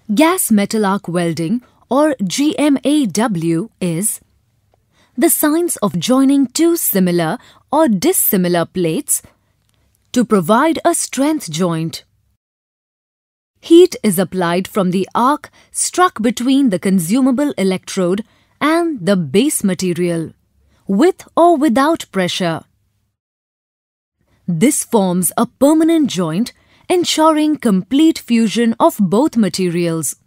Gas metal arc welding or GMAW is the science of joining two similar or dissimilar plates to provide a strength joint. Heat is applied from the arc struck between the consumable electrode and the base material, with or without pressure. This forms a permanent joint, ensuring complete fusion of both materials.